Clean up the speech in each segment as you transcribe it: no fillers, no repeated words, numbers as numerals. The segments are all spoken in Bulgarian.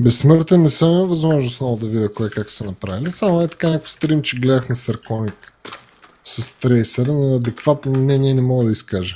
Безсмъртен не съм имал възможност много да видя кое как са направили. Само е така някакво стрим, че гледах на Сърконик с трейсера, но адекватно мнение не мога да изкажа.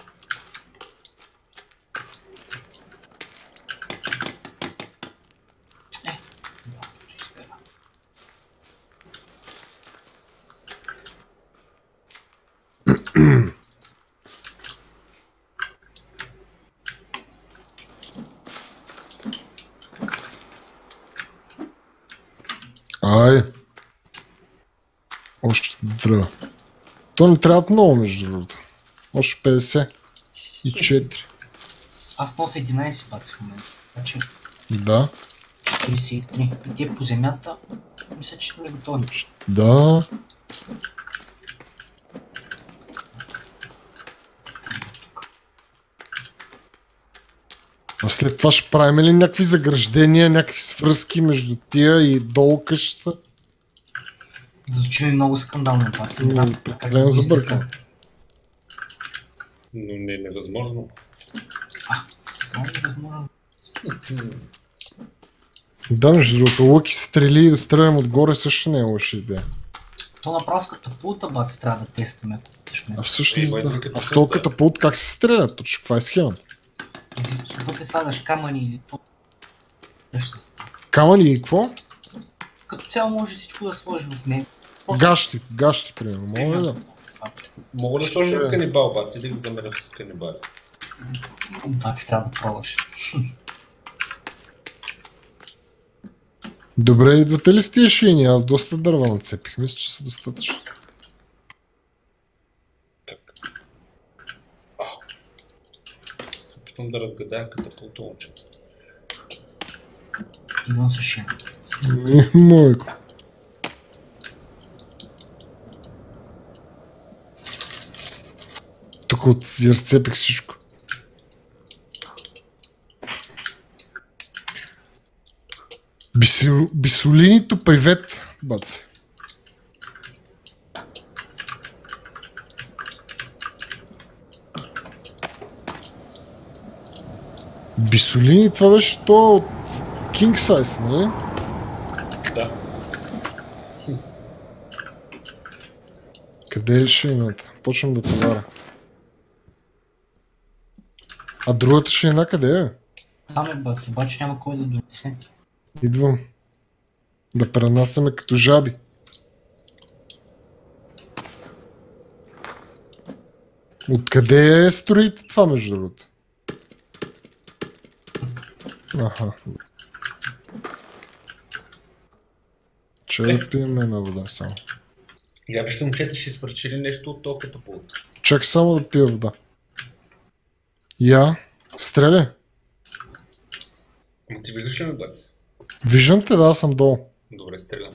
Ай! Още трябва. То не трябват много, между другото. Още 54. Аз нося 11 баци в момента. Значи Да. 43. И те по земята, мисля, че сме готови. Да. А след това ще правим ли някакви заграждения, някакви свръзки между тия и долу къщата? Звучи ми много скандално, баци. Не знам как Прекалено забъркам. Но не е невъзможно. Само невъзможно. Да, между другото, лъки стрели и да стрелям отгоре също не е лоша идея. То направо с катапулта, баци, трябва да тестваме. А всъщност Има да. един катапулт, А с този катапулт как се стрелят? Точно каква е схемата? Вътре слагаш камъни или какво? Камъни и какво? Като цяло може всичко да сложиш в него. Гащи, примерно. Мога ли да? Баци. Мога да сложим канибал, баци, или да замерям с канибали. Баци, трябва да пробваш. Добре, идвате ли с тия шини? Аз доста дърва нацепих. Мисля, че са достатъчно. Как? Опитвам да разгадая катапулта, момчета. Идвам с шина. Майко. Тук от разцепих всичко. Бисолинито, привет, баци. Бисолини, това беше то от King Size, нали? Да. Къде е шейната? Почвам да товаря. А другата шейна къде е? Там е, баци, обаче няма кой да донесе. Идвам. Да пренасяме като жаби. Откъде строите това, между другото? Аха. Че да пием една вода само. Я вижте, момчета, ще свърчи ли нещо от този катапулт? Чак само да пия вода. Я, стреля. Ама ти виждаш ли ме, баци? Виждам те, да, аз съм долу. Добре, стрелям.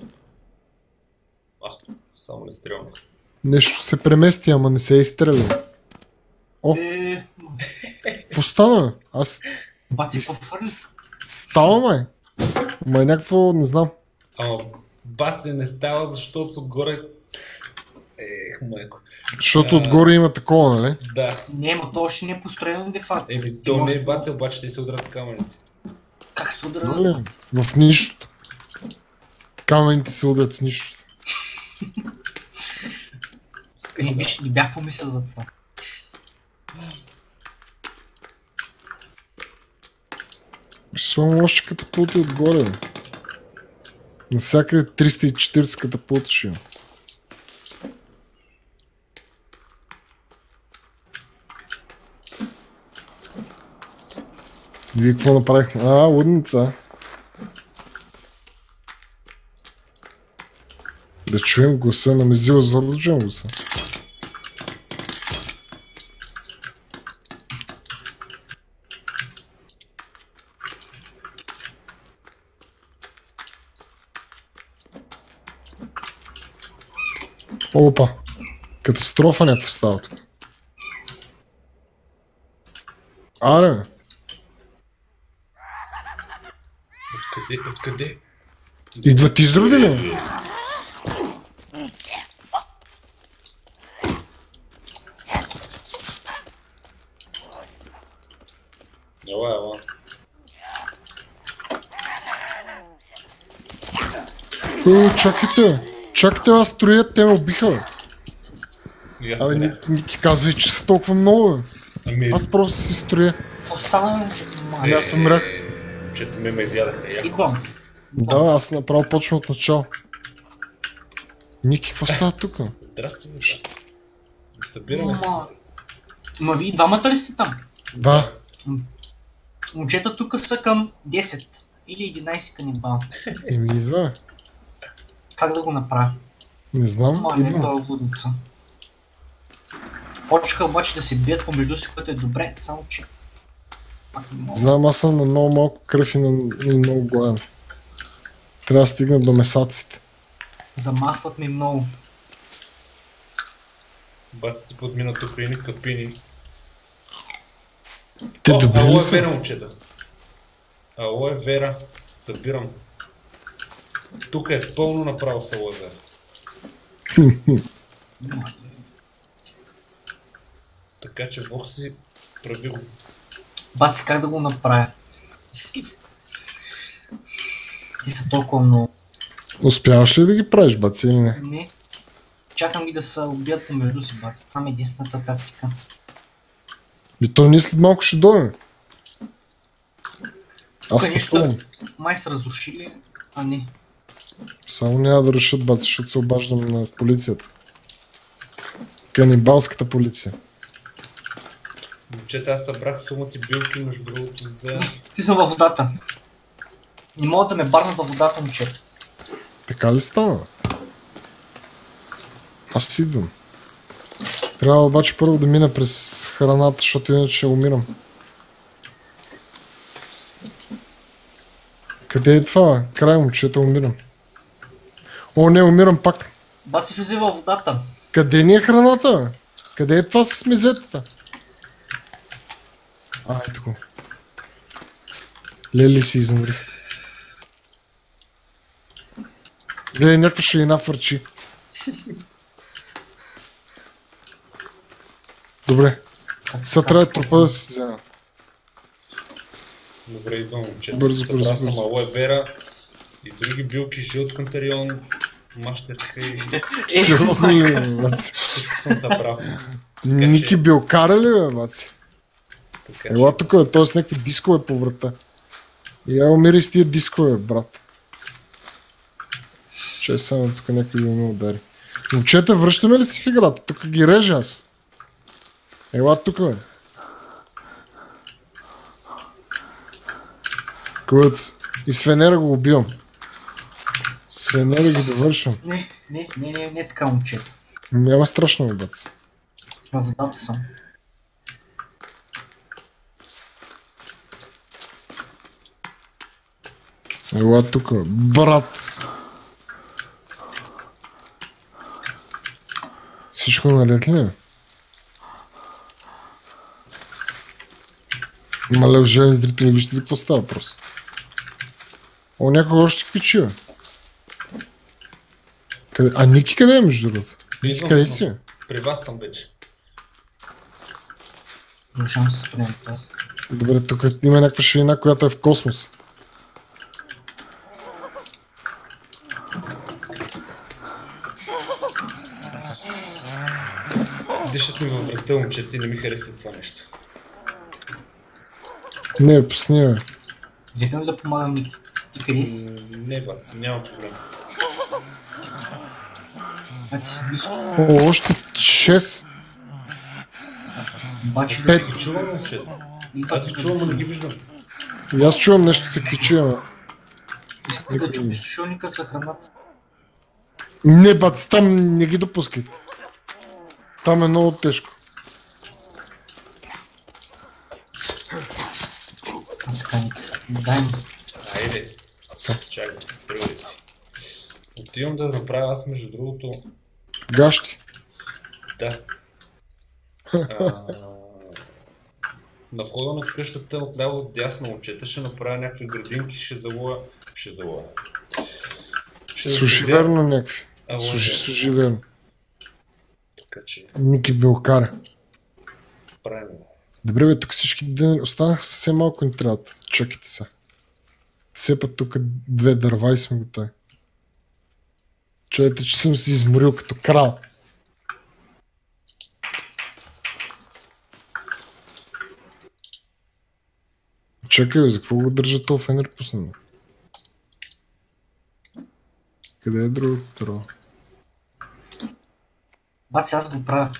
Само не стрелнах. Нещо се премести, ама не се е изстреля. О, какво стана? Аз Баци, какво хвърли? става, май. Ма е някакво, не знам. Баци не става, защото отгоре... майко. Защото отгоре има такова, нали? Да. Не, но то още не е построено де факто. То не е баци, обаче те се удрят камъните. Как се удря? В нищото. Камъните се удрят в нищото. Не бях помислил за това. Само още катапулти отгоре, бе. Навсякъде 340 катапулти ще има. Вие какво направихме? Лудница. Да чуем гласа на Мезила Зор, да чуем гласа. Опа! Катастрофа някаква става тук. Аре! Откъде? Идват изроди ли? Ела. Чакайте! Чакайте, аз строя, те ме убиха, бе. И аз Абе, не. Ники казва, че са толкова много, бе. Ами, Аз просто си строя. Остана момче, Ами аз умрях. Момчета ме изядаха. Яко. Идвам. Да, аз направо почвам от начало. Ники, какво става тук? Здрасти, ми бац. Събираме се. Ма вие двамата ли сте там? Да. Момчета тук са към 10 или 11 канибал. Еми идва. Как да го направя? Не знам, Ама не е идва. това лудница. Почнаха обаче да се бият помежду си, което е добре, само че... Пак не мога. Знам, аз съм на много малко кръв и много гладен. Трябва да стигна до месаците. Замахват ми много. Бац ти подмина тук и ни капини. Те добри ли алоe са? вера, момчета. Алоe вера. Събирам. Тук е пълно направо с алоe вера. Така че Вох си прави го. Баци, как да го направя? Ти са толкова много. Успяваш ли да ги правиш, баци, или не? Не. Чакам ги да се убият помежду си, баци. Това е единствената тактика. И то ние след малко ще дойдем. Аз Тук нещо- пътувам. Май са разрушили, а не. Само няма да решат, баци, защото се обаждам на полицията. Канибалската полиция. Момчета, аз събрах сумати билки, между другото, за... Ти съм във водата. Не могат да ме барнат във водата, момчета. Така ли стана? Аз си идвам. Трябва обаче първо да мина през храната, защото иначе ще умирам. Къде е това? Край, момчета, умирам. О, не, умирам пак. Баци влизай във водата. Къде ни е храната, бе? Къде е това с мезетата? Ето го. Лели си измрих. Гледай, някаква шеина фърчи. Добре. Сега трябва да трупа да се взема. Добре, идвам, момчета. Бързо, Събрал бързо, съм бързо. алоe вера и други билки, жълт кантарион, мащерка и Сериозно ли, бе, баци? всичко съм събрал. Ники билкара ли, бе, баци? Така Ела тук, бе, т.е. някакви дискове по врата. И я умири с тия дискове, брат. Че само тук някой да ме удари. Момчета, връщаме ли си в играта? Тук ги режа аз. Ела тук, бе. Куц. И с Фенера го убивам. С Фенера ги довършвам. Не така, момчета. Няма страшно, бе, бац. Във водата съм. Ела тук, бе. Брат. Всичко налет ли, бе? Мале, уважаеми зрители, вижте за какво става въпрос. О, някой още квичи, бе. Къде? А Ники къде е, между другото? Идвам, Къде си, бе? При вас съм вече. Решавам се спрям аз. Добре, тук има някаква ширина, която е в космос. Дишат ми във врата, момчета, и не ми хареса това нещо. Не, пусни, бе. Викам ли да помагам Ники? Ти къде си? Не, бац, няма проблем. А ти си близко. О, още 6. Обаче Пет. Ги чувам, момчета. идват Аз ги чувам, но не ги виждам. И аз чувам нещо се квичи, ама. Искате да чупи сушилника за храната. Не, бат, там не ги допускайте. Там е много тежко. А така, Ники. Дай ми. Айде. Чакай, тръгвай си. Отивам да направя аз, между другото, Гащи. да. На входа на къщата отляво от дясно, момчета, ще направя някакви градинки, ще залоя. Ще Суши засадя верно някакви. алоe. Суши верно. Така че Ники билкара. правим го. Добре, бе, тук всички дни останаха съвсем малко ни трябват. Чакайте се. Все път тук 2 дърва и сме готови. Чуете, че съм си изморил като крал. Чакай, за какво го държа този фенер пуснал? Къде е другото търво? Баци, аз го правя.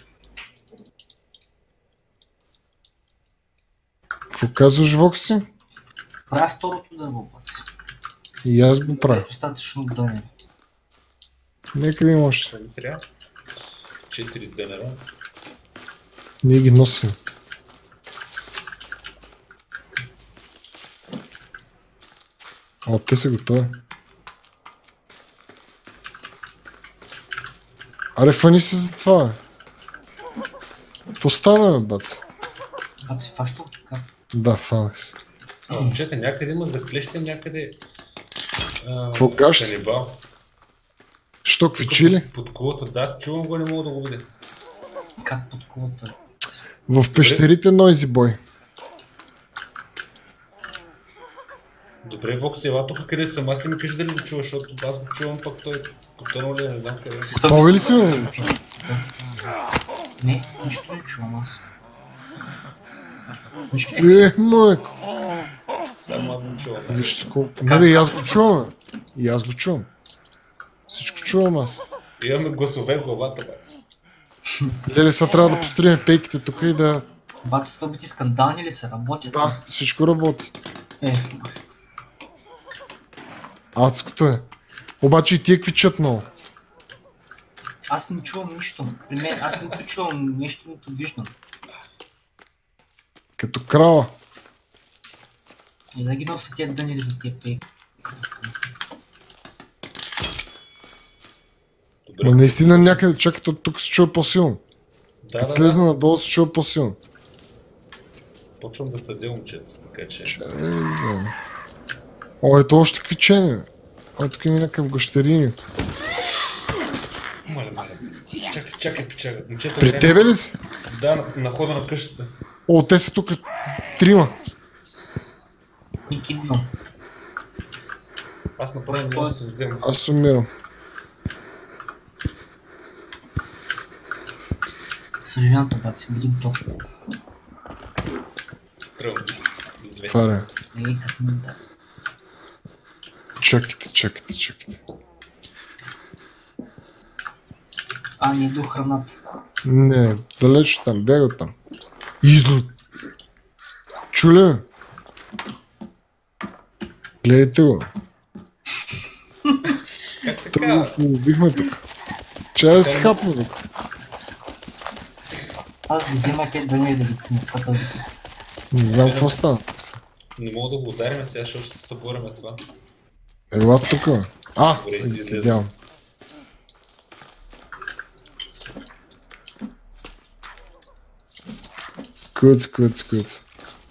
Какво казваш, Вокси? Правя второто дърво, баци. И аз го правя. Достатъчно дънери. Нека да има още. Не ми трябва. 4 дънера. Ние ги носим. О, те са готови. Аре, фани се за това, бе. Какво стана, бе, бац? Баци, фащо така. Да, фанах се. Момчета, някъде има заклещен, някъде... Какво кажеш? канибал. Що, квичили? Под колата, да, чувам го, не мога да го видя. Как под колата? В пещерите Нойзи Бой. Добре, Вокс, ела тук където съм, аз си ми кажи дали го чуваш, защото аз го чувам, пък той потънал ли, не знам къде е. Готови ли си, бе? Не, нищо не чувам аз. Нищо. Майко. Само аз го чувам. Вижте колко... Не, бе, и аз го чувам, бе. И аз го чувам. Всичко чувам аз. Имаме гласове в главата, бац. Леле, сега трябва да построим пейките тук и да... Баци, стълбите скандални ли са? Работят? Да, всичко работи. Е, Адското е. Обаче и тия квичат много. аз не чувам нищо. При мен, аз нито чувам нещо, нито виждам. Като крала. И да ги нося тия дънери за тия пейки. Но наистина някъде, чакайте, от тук се чува по-силно. Да, Слезна надолу се чува по-силно. Почвам да съдя момчета, така че... О, ето още квичене. О, тук има някакъв гощерини. Маля. Чакай, пичага. Момчета, При тебе ли си? Да, на хода на къщата. О, те са тук трима. Ники идвам. Аз направо не мога да се взема. Аз умирам. Съжалявам, баци, бъди готов. Тръгвам си. С 200. Това е. Ей, как ми да. Чакайте. Не до храната. Не, далеч там, бяга там. Излот. Чуле. Гледайте го. Как Той така? го убихме тук. Чай да си хапна тук. Аз ги взема те дънери да ги принеса този. Не знам какво стана тук. Не мога да го ударим сега, защото ще се събораме това. Ела тук, бе. Добре, излезе. Видявам. Куц.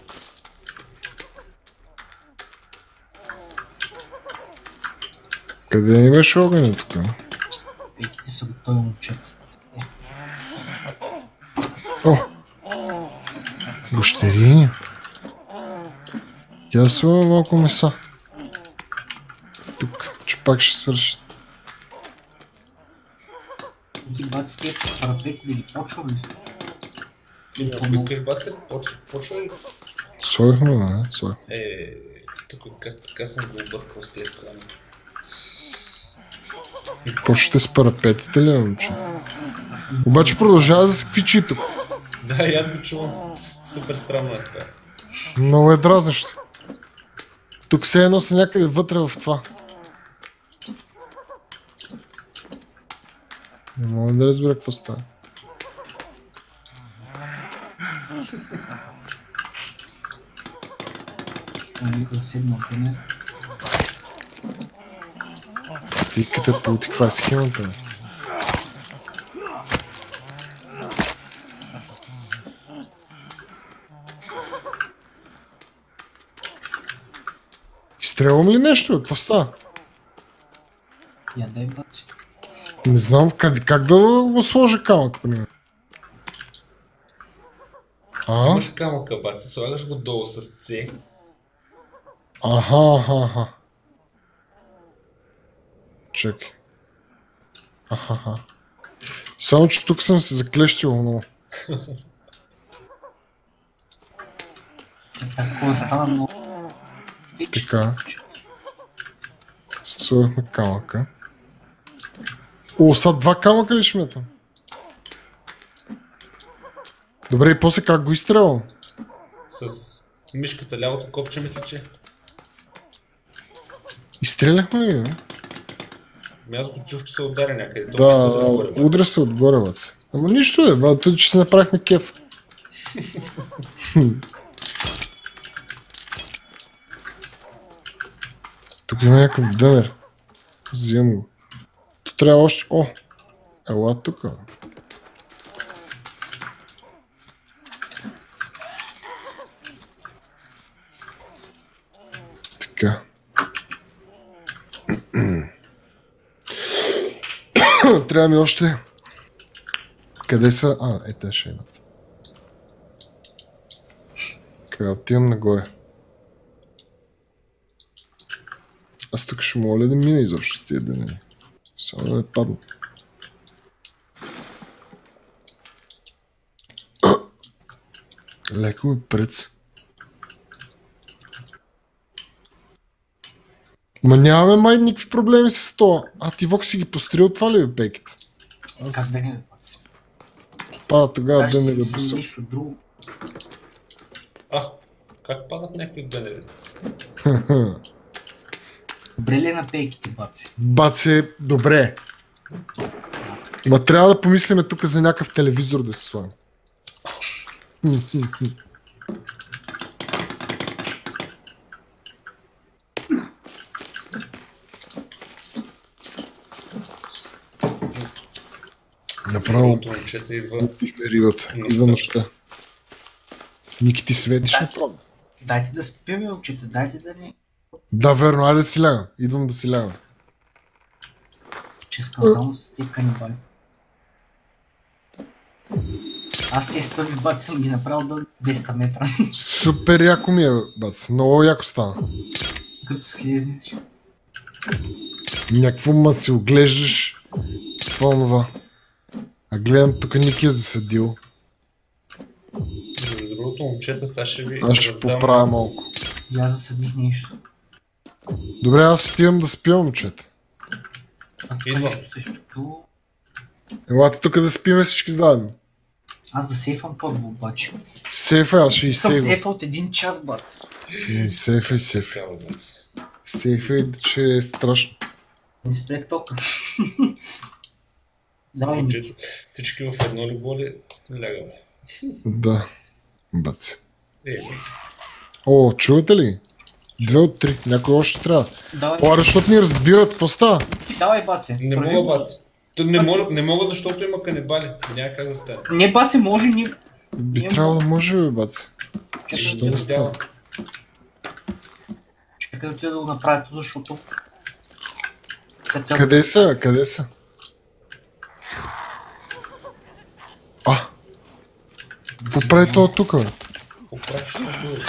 Къде ни беше огъня тук? Пейките са готови, момчета. О! Гощерини. Я слагам малко меса. Тук, че пак ще свърши. Ти баци тия парапети ли почва ли? Или Ако искаш, баце, почва ли? Слагахме, не? Слагахме. Тук как така съм го объркал с тези плани. Почвате с парапетите ли, момче? Обаче продължава да се квичи тук. Да, и аз го чувам. Супер странно е това. Много е дразнещо. Тук все едно са някъде вътре в това. Не мога да разбера какво става. да седна не. Стиката пути, каква е схемата? Бе? Изстрелвам ли нещо? Какво става? Ядай, баци. Не знам как да го сложа камък, примерно. Взимаш камъка, баци, слагаш го долу с C. Аха. Чакай. Ахаха. Само, че тук съм се заклещил много. Такова стана много. Така. Сложихме камъка. О, сега 2 камъка ли ще метам? Добре, и после как го изстрелвам? С мишката, лявото копче мисля, че. Изстреляхме ли, бе? Аз го чух, че се удари някъде. Да, удря се отгоре, бъц. Ама нищо е, бе, той че се направихме кеф. Тук има някакъв дънер. Взимам го. Тук трябва още... О! Ела тук. Така. Трябва ми още... Къде са? А, те ще имат. Къде отивам нагоре. Аз тук ще моля да мина изобщо с тия дънери. Само да не падна. Леко ми прец. Ма нямаме май никакви проблеми с това. А ти Вок си ги построил това ли бе, пейките? Как да не бе, Пада тогава Даже дънери си да мисли са. нещо друго. Как падат някои дънери? Добре ли е на пейките, баци? Баце, добре. Ма трябва да помислиме тук за някакъв телевизор да се слагам. Направо Момчета идва. убихме рибата. Идва нощта. Ники, ти светиш Да. направо. Дайте да спим, момчета, дайте да ни... Да, верно, айде да си лягам. Идвам да си лягам. Че скандално с тия канибали. Аз тези първи баци съм ги направил до 200 метра. Супер яко ми е, бац. Много яко стана. Като слезнеш. Някакво ма си оглеждаш. Това. А гледам, тук Ники е засадил. Между другото, момчета, сега ще ви Аз ще поправя малко. И аз засъдних нещо. Добре, аз отивам да спя, момчета. А тук Идва. нещо се щупило. Елате тук да спиме всички заедно. Аз да сейфам първо обаче. Сейфа, аз ще и Съм сейвам. сейфа от 1 час, бац. Сейфа и сейфа. Такава, бац. Сейфа и че е страшно. Не спрек тока. Давай ми. Момчета, всички в едно ли боли, лягаме. Да. Бац. Еми, О, чувате ли? 2 от 3. Някой още трябва. Давай. О, защото ни разбират. Какво става? Давай, баце. не Прави мога, го. бац. Не мога, защото има канибали. Няма как да стане. Не, баце, може ни... Би трябвало да може, бе, бац. Чакай Защо да не отида- става? Чакай да отида да го направя, защото... Къде са? Къде са? А! Какво прави това тук, бе? Какво правиш на бъде?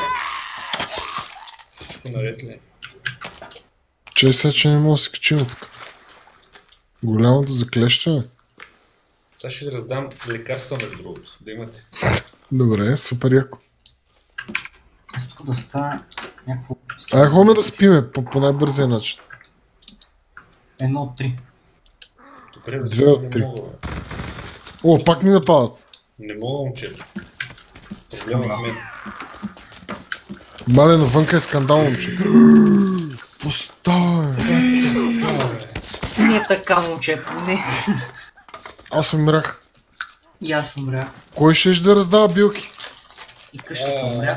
Всичко наред ли? Чай сега, че не мога да се качим тук. Голямото заклещане. Сега ще ви раздам лекарства, между другото, да имате. Добре, супер яко. Аз тук да остана някакво... Ай, ходим да спиме по най-бързия начин. 1 от 3. Добре, бе, 2 от не 3. мога, бе. О, пак ни нападат. Не мога, момчета. Проблема в мен. Малено, вънка е скандал, момче. Какво става, бе? Не е така, момчета, не. Аз умрях. И аз умря. Кой ще да раздава билки? И къщата умря.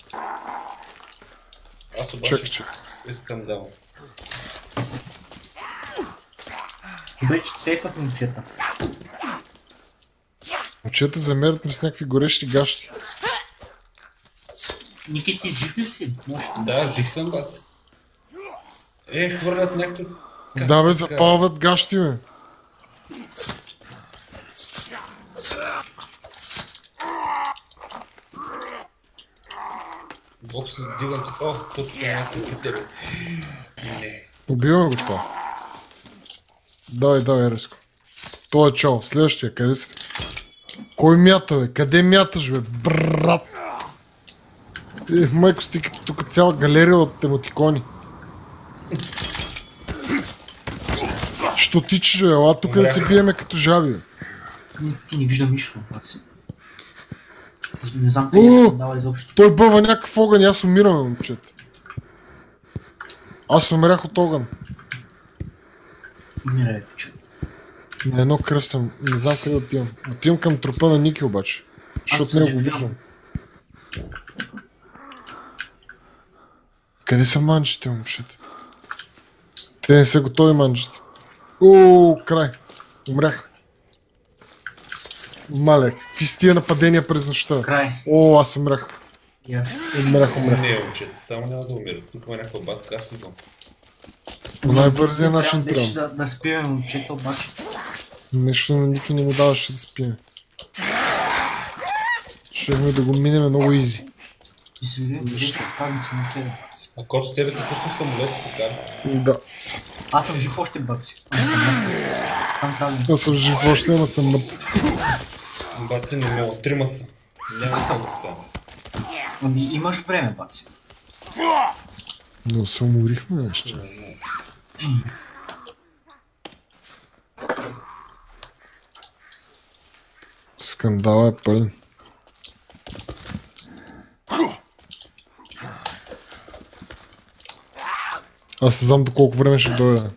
Аз обаче Чакай. е скандал. Добре, че сейфът, момчета. Момчета замерят ме с някакви горещи гащи. Ники, ти жив ли си? Може да. Да, жив съм, бац. Хвърлят някакви... Да, бе, запалват гащи, бе. Вок се дигам така, тук е някакви при тебе. Не. Убиваме го това. Давай, резко. Той е чал. Следващия, къде си? Кой мята, бе? Къде мяташ, бе? Брат! Майко сти като тук цяла галерия от емотикони. Що тичаш, бе? Ела тук да се биеме като жаби, бе. Ти не виждам нищо, баци. Не знам къде се дава изобщо. Той бъва някакъв огън и аз умирам, момчета. Аз умрях от огън. Умирай, че. На едно кръв съм. Не знам къде отивам. Отивам към трупа на Ники обаче. Защото не го виждам. Къде са манчите, момчета? Те не са готови манчите. Ооо, край. Умрях. Мале, какви с тия нападения през нощта? Край. О, аз умрях. Умрях. Не, момчета, само няма да умират. Тук има някаква батка, аз идвам. По най-бързия начин трябва. трябва. Да спиме, момчета, обаче. Нещо на Ники не му даваше да спиме. Щехме да го минем много изи. И се видим, че се пазници на тебе. А кото с тебе те пусна самолет, така ли? Да. Аз съм жив още, баци. Аз съм жив още, ама съм мърт. Баци не мога, трима са. Няма как да стане. Ами имаш време, баци. Но се уморихме нещо. Скандала е пълен. Аз не знам до колко време ще дойда.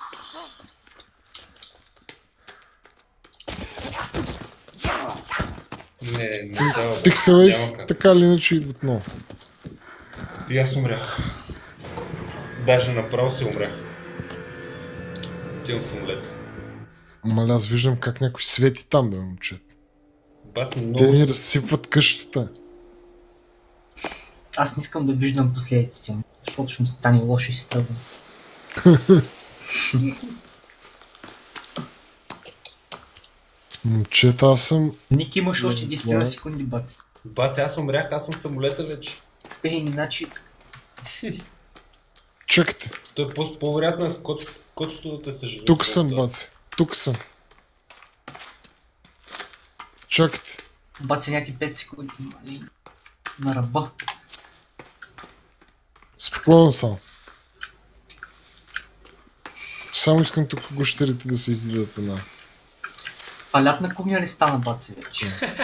Не става. Пикселейс така или иначе идват много. И аз умрях. Даже направо си умрях. Отивам самолета. Маля, аз виждам как някой свети там, бе, момчет. Баци много... Те ни разсипват къщата. Аз не искам да виждам последиците ми, защото ще ми стане лошо и си тръгвам. Момчета, аз съм... Ники имаш още 10 секунди, баци. Баци, аз умрях, аз съм в самолета вече. Иначе... Чакайте. Той е по-вероятно е котото да те съживе. Тук съм, баци. Тук съм. Чакайте. Баци някакви 5 секунди на ръба. Спокойно само. Само искам тук гущерите да се изидат една. А лятна кухня ли стана, баци, вече?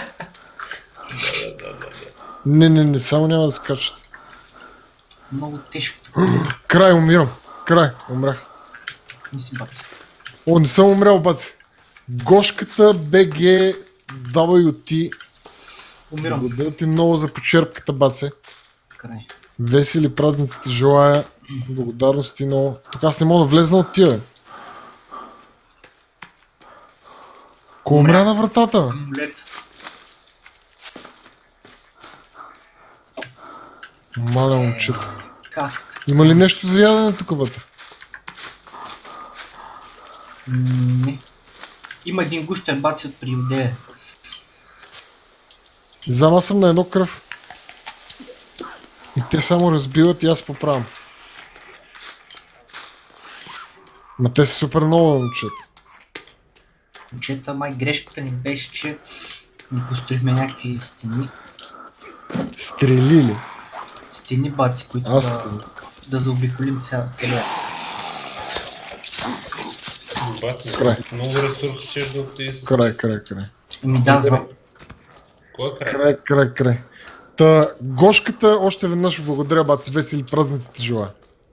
Да. Не, само няма да се качат. Много тежко. Край, умирам. Край, умрях. Не си, баци. О, не съм умрял, баци. Гошката BG WT. Умирам. Благодаря ти много за почерпката, баци. Край. Весели празниците желая. Благодарности много. Тук аз не мога да влезна от тия, бе. Кой умря на вратата? Самолет. Маля, момчета. Как? Има ли нещо за ядене тук вътре? Не. Има един гущер, баци, от приодея. Зама съм на едно кръв. И те само разбиват и аз поправям. Ма те са супер много, момчета. Момчета, май грешката ни беше, че ни построихме някакви стени. Стрели ли? Стени, баци, които да заобиколим целия. Баци, Край. много ресурси ще да отиде с... Край. Ми да, знам. Кой е край? Край. Та, Гошката още веднъж благодаря, баци, весели празниците желая.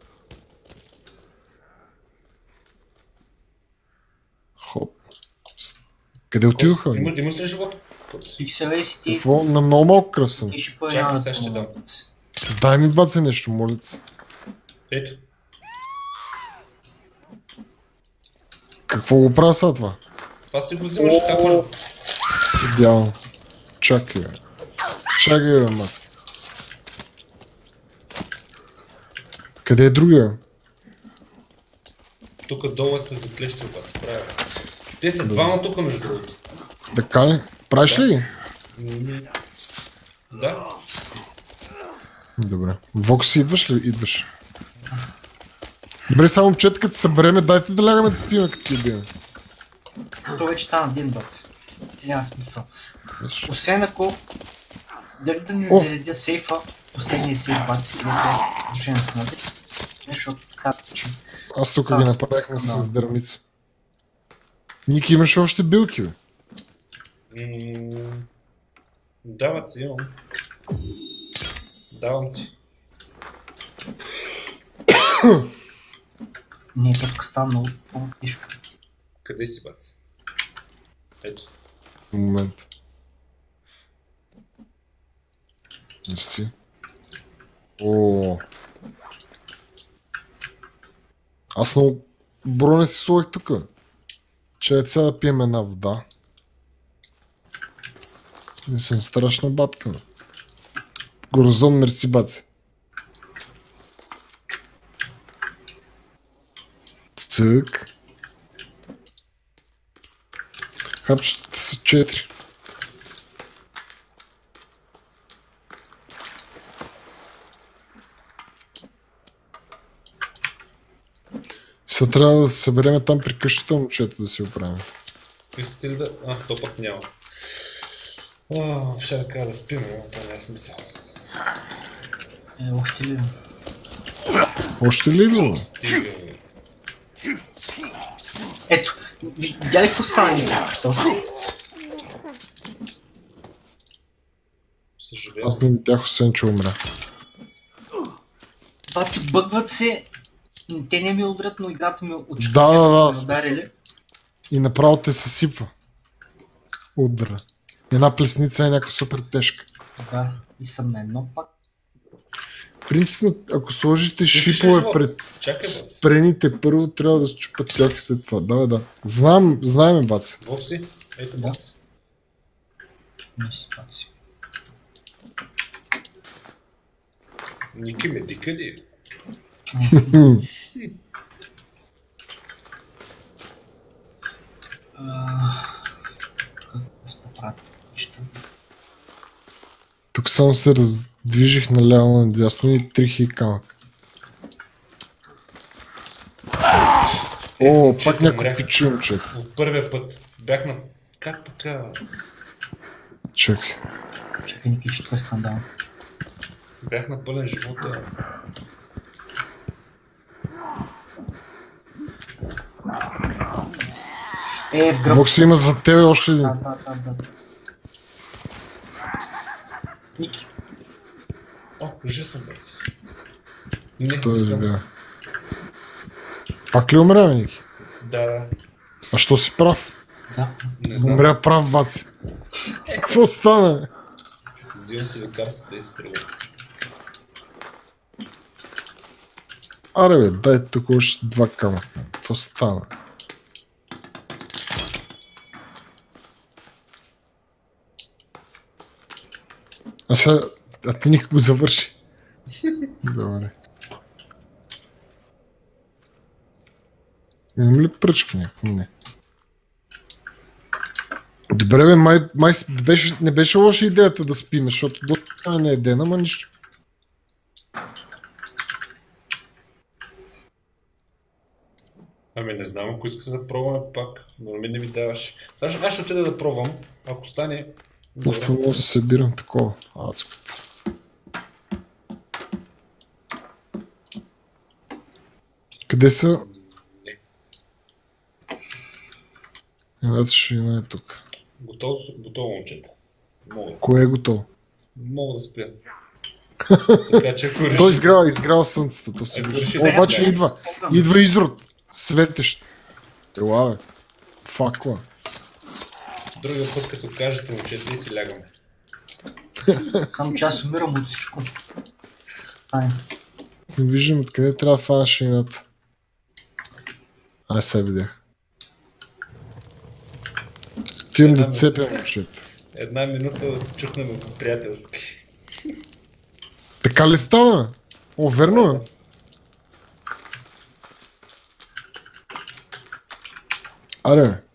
Хоп. Къде отидоха? Имаш ли живот? Пикселей си ти. Какво? На много малко кръв съм. Чакай, сега ще дам. Дай ми, баци, нещо, моля се. Ето. Какво го правя сега това? Това си го взимаш, какво? Идеално. Чакай, бе, мацка. Къде е другия? Тук долу се заклещи, обаче, правя. Те са двама тук, между другото. Така ли? Правиш ли ги? Да. Добре. Вокс, идваш ли? Идваш. Добре, само момчета, като събереме, дайте да лягаме да спиме, като ти убием. То вече стана ден, бац. Няма смисъл. Виж. Освен ако... Дали да не О! заредя сейфа, последния сейф, бац, или да е душен с ноги. Защото така, че... Аз тук Да, ги направих на скандал. с дърмица. Ники, имаше още билки, бе. Дават си, имам. Давам ти. Не, тук става много по-тежко. Къде си, бац? Ето. Момент. Мерси. О. Аз много броня си сложих тук. Че е сега да пием една вода. Не съм страшна батка. Бе. Горозон, мерси, баци. Цък. Хапчетата са 4. Сега трябва да се събереме там при къщата, момчета, да си оправим. Искате ли да... то пък няма. Ще да кажа да спим, но това няма смисъл. Още ли? Още ли идва? Стига. Ето, видя ли какво стана ни току-що? Съжалявам. Аз не видях, освен че умря. Баци, бъгват се. Те не ми удрят, но играта ми от Да. ударили. И направо те се сипва. Удара. Една плесница е някаква супер тежка. Да, и съм на едно пак. Принципно, ако сложите Искаш шипове ли пред Чакай, бац. спрените, първо трябва да счупат тях и след това. Да. Знаеме, баци. Вокси? Ето, Да. бац. Не си баци. Ники ме дика ли? Как да се поправят неща? Тук само се раздвижих наляво надясно и трих и камък. О, момчета, пак някой умрях. пичи, момче. От първия път. Бях на... Как така? Чакай. Чакай, Ники, че това е скандал. Бях на пълен живота. В гръб. Вокси има за тебе още един. Да. Ники, Жив съм, бац. Не, Той не е съм. живя. Пак ли умря, бе, Ники? Да, А що си прав? да. не знам. Умря прав, баци. Какво стана? Взимам си лекарствата и стрелвам. Аре бе, дай тук още 2 камъка. Какво стана? А ти никак го завърши. Добре. Имам ли пръчка някакво? Не. Добре бе, май не беше лоша идеята да спим, защото до това не е ден, ама нищо. Ами не знам, ако искате да пробваме пак, но ми не ми даваш. Сега аз ще отида да пробвам, ако стане... Просто много се събирам такова. Адското. Къде са? Едната шина е тук. Готово, момчета. Мога. Кое е готово? Мога да спря. Така че ако реши... Той изгрява слънцето, то се Ако вижда. реши О, да обаче спря. идва изрод. Светещ. Ела бе. Факла. Другия път, като кажете, момчета, и си лягаме. Само че аз умирам от всичко. Не виждам откъде трябва да фана шината. Ай, сега видях. Тим да цепя, момчета. 1 минута да се чухнем по-приятелски. Така ли става? О, верно е. Аре,